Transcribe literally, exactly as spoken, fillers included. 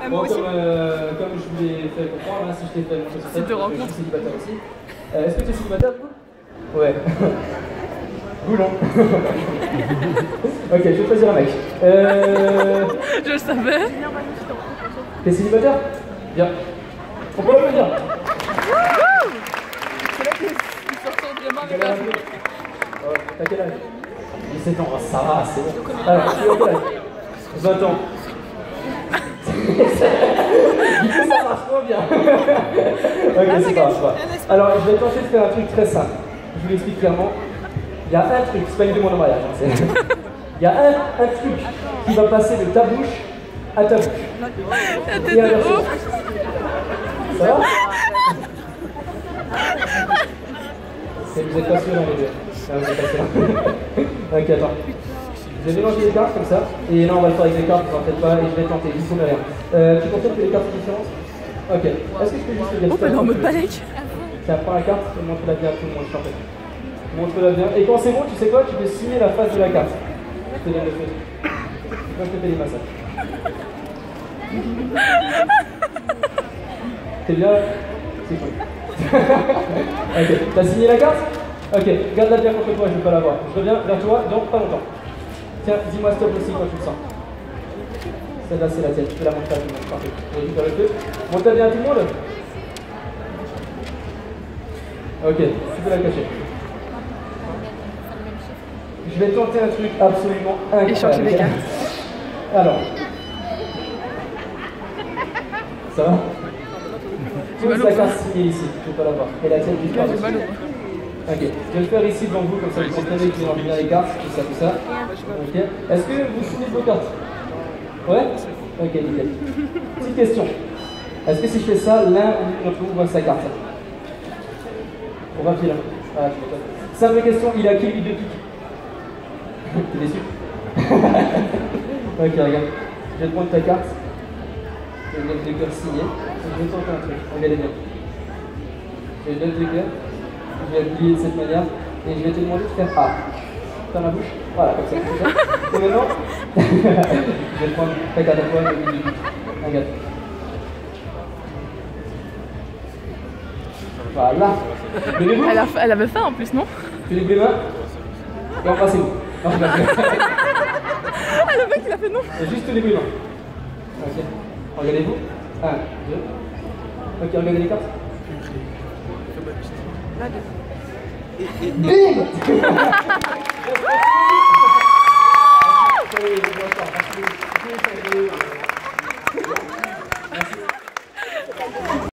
Ah, bon, moi aussi. comme, euh, comme je vous l'ai fait comprendre, hein, si je t'ai fait montrer C'est de rencontre. je suis célibataire aussi. Euh, Est-ce que tu es célibataire du coup? Ouais. Boulon. Ok, je vais choisir un mec. Euh... Je le savais. T'es célibataire? Bien. On peut l'applaudir. C'est là qu'il sort vraiment avec la foule. Oh, t'as quel âge? dix-sept ans, ça va, c'est bon. Alors, tu as quel âge? vingt ans. Ça marche trop bien. Ok, c'est pas grave. Alors, je vais tenter de faire un truc très simple. Je vous l'explique clairement. Il y a un truc, c'est pas une demande en mariage, hein, c'est... Il y a un, un truc qui va passer de ta bouche à ta bouche. Et inversement. Ça va? Vous êtes passionnants les deux. Ah, vous êtes passionnants. Ok, attends. Je vais mélanger les cartes comme ça. Et là, on va le faire avec les cartes, vous en faites pas, et je vais tenter, il faut rien. Euh, tu confirmes que les cartes sont différentes? Ok. Est-ce que je peux juste te dire Oh, mais en mode balèque. Tiens, prends la carte et montre-la bien à tout le monde, je t'en prie. Montre-la bien. Et quand c'est bon, tu sais quoi? Tu peux signer la face de la carte. Je te donne le feu. Je vais te faire des massages. T'es bien? C'est cool. Ok. T'as signé la carte? Ok. Garde-la bien contre toi, je ne veux pas la voir. Je reviens vers toi dans pas longtemps. Tiens, dis-moi stop aussi quand tu le sens. Celle-là, c'est la tienne. Tu peux la montrer à tout le monde. Parfait. Je récupère le feu. Montre-la bien à tout le monde? Ok. Tu peux la cacher. Je vais tenter un truc absolument incroyable. Échanger les cartes. Alors. Ça va? Tu mal poses au la bras. carte signée ici, je ne peux pas la voir. Et la tienne du Là, j'ai mal au bras. Ok, je vais le faire ici devant vous, comme ça vous comprenez que j'ai envie bien les cartes, tout ça, tout ça. Ok. Est-ce que vous vous souvenez de vos cartes? Ouais? Ok, nickel. Petite question. Est-ce que si je fais ça, l'un ou l'autre vous voit sa carte? On va filer. Ah, je m'étonne. Simple question, il a qui lui de pique? T'es déçu? Ok, regarde. Je vais te prendre ta carte. Je vais mettre les cœurs signés. Je vais tenter un truc. Regardez bien. Je vais mettre les cœurs. Je vais plier de cette manière. Et je vais te demander de faire A. Dans la bouche. Voilà, comme ça. Et maintenant, je vais prendre ta carte à toi. Je vais lui regarde. Voilà. Levez-vous. Elle, a, elle avait faim en plus, non? Tu lèves les mains. Et embrassez-vous. Non, je vais Ah, le mec il a fait non. juste les mains. Ok. Regardez-vous. Un, deux. Ok, regardez les cartes. Bim.